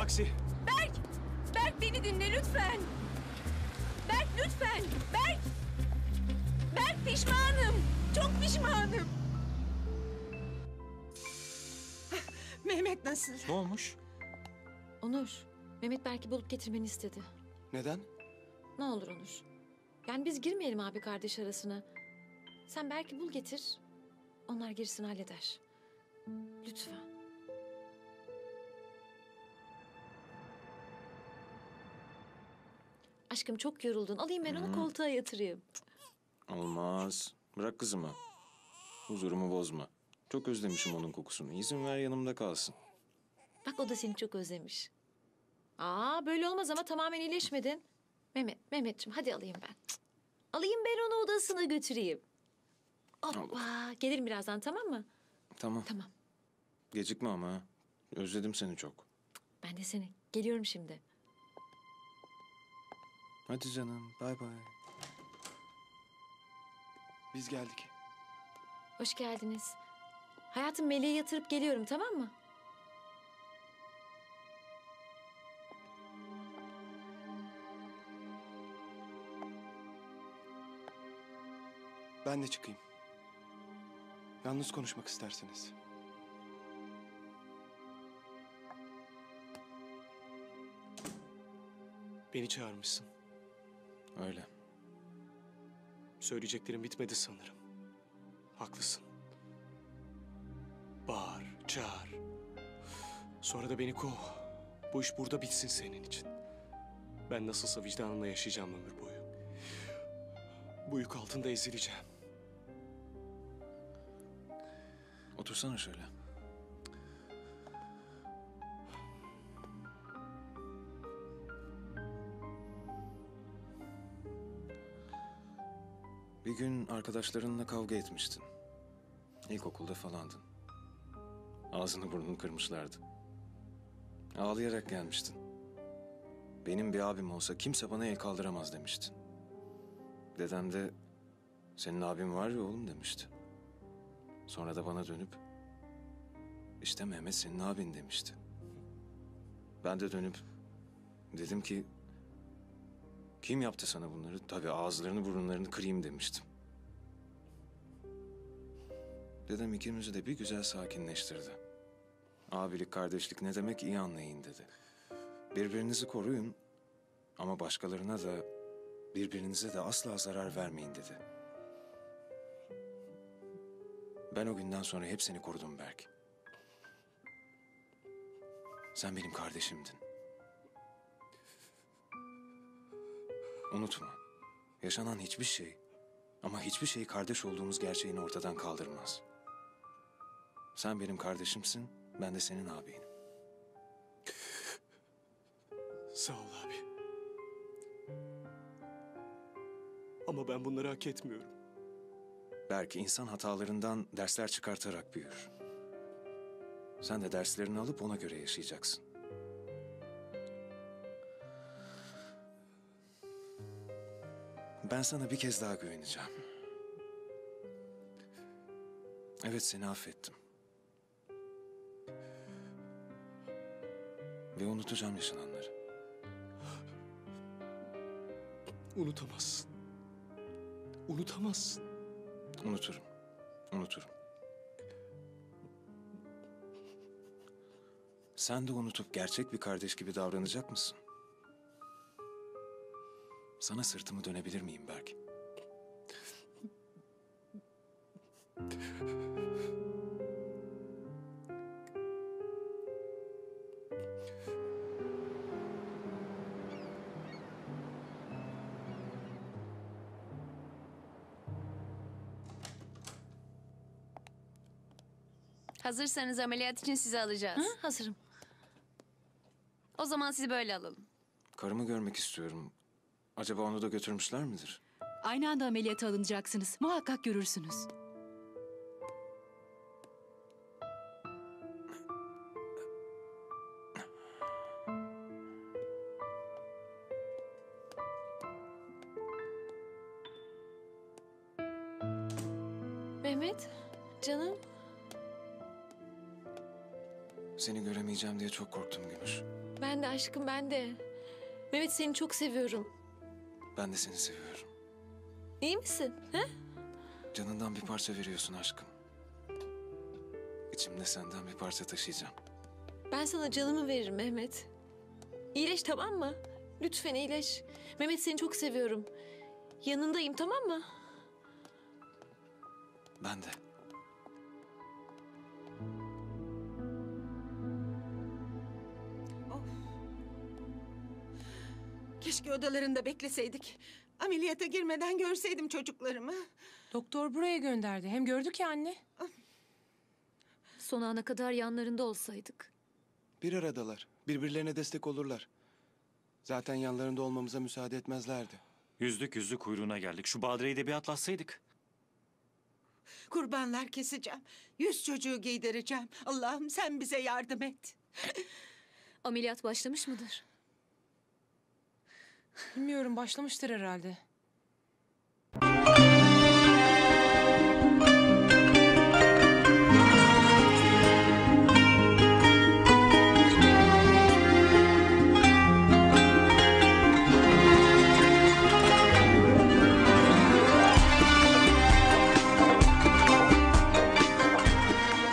Taksi. Berk! Berk beni dinle lütfen. Berk lütfen. Berk! Berk pişmanım. Çok pişmanım. Mehmet nasıl? Ne olmuş? Onur, Mehmet Berk'i bulup getirmeni istedi. Neden? Ne olur Onur. Yani biz girmeyelim abi kardeş arasına. Sen Berk'i bul getir. Onlar gerisini halleder. Lütfen. Aşkım çok yoruldun. Alayım ben onu koltuğa yatırayım. Olmaz. Bırak kızımı. Huzurumu bozma. Çok özlemişim onun kokusunu. İzin ver yanımda kalsın. Bak o da seni çok özlemiş. Aa böyle olmaz ama tamamen iyileşmedin. Mehmetciğim hadi alayım ben. Cık. Alayım ben onu odasına götüreyim. Hoppa. Gelirim birazdan tamam mı? Tamam. Tamam. Gecikme ama. Ha. Özledim seni çok. Ben de seni. Geliyorum şimdi. Hadi canım. Bay bay. Biz geldik. Hoş geldiniz. Hayatım Melek'i yatırıp geliyorum tamam mı? Ben de çıkayım. Yalnız konuşmak isterseniz. Beni çağırmışsın. Öyle. Söyleyeceklerim bitmedi sanırım. Haklısın. Bağır, çağır. Sonra da beni kov. Bu iş burada bitsin senin için. Ben nasılsa vicdanımla yaşayacağım ömür boyu. Bu yük altında ezileceğim. Otursana şöyle. Bir gün arkadaşlarınla kavga etmiştin. İlkokulda falandın. Ağzını burnunu kırmışlardı. Ağlayarak gelmiştin. Benim bir abim olsa kimse bana el kaldıramaz demiştin. Dedem de senin abin var ya oğlum demişti. Sonra da bana dönüp işte Mehmet senin abin demişti. Ben de dönüp dedim ki kim yaptı sana bunları? Tabii ağızlarını burunlarını kırayım demiştim. Dedem ikimizi de bir güzel sakinleştirdi. Abilik, kardeşlik ne demek iyi anlayın dedi. Birbirinizi koruyun ama başkalarına da birbirinize de asla zarar vermeyin dedi. Ben o günden sonra hep seni korudum Berk. Sen benim kardeşimdin. Unutma, yaşanan hiçbir şey ama hiçbir şey kardeş olduğumuz gerçeğini ortadan kaldırmaz. Sen benim kardeşimsin, ben de senin abinim. Sağ ol abi. Ama ben bunları hak etmiyorum. Belki insan hatalarından dersler çıkartarak büyür. Sen de derslerini alıp ona göre yaşayacaksın. Ben sana bir kez daha güveneceğim. Evet seni affettim. Ve unutacağım yaşananları. Unutamazsın. Unutamazsın. Unuturum. Unuturum. Sen de unutup gerçek bir kardeş gibi davranacak mısın? Sana sırtımı dönebilir miyim Berk? Hazırsanız ameliyat için sizi alacağız. Hı, hazırım. O zaman sizi böyle alalım. Karımı görmek istiyorum. Acaba onu da götürmüşler midir? Aynı anda ameliyata alınacaksınız. Muhakkak görürsünüz. Mehmet, canım. Seni göremeyeceğim diye çok korktum Gümüş. Ben de aşkım, ben de. Mehmet, seni çok seviyorum. Ben de seni seviyorum. İyi misin? He? Canından bir parça veriyorsun aşkım. İçimde senden bir parça taşıyacağım. Ben sana canımı veririm Mehmet. İyileş, tamam mı? Lütfen iyileş. Mehmet, seni çok seviyorum. Yanındayım, tamam mı? Ben de. Keşke odalarında bekleseydik. Ameliyata girmeden görseydim çocuklarımı. Doktor buraya gönderdi. Hem gördük ya anne. Son ana kadar yanlarında olsaydık. Bir aradalar. Birbirlerine destek olurlar. Zaten yanlarında olmamıza müsaade etmezlerdi. Yüzlük kuyruğuna geldik. Şu Badire'yi de bir atlatsaydık. Kurbanlar keseceğim. 100 çocuğu giydireceğim. Allah'ım sen bize yardım et. Ameliyat başlamış mıdır? Bilmiyorum, başlamıştır herhalde.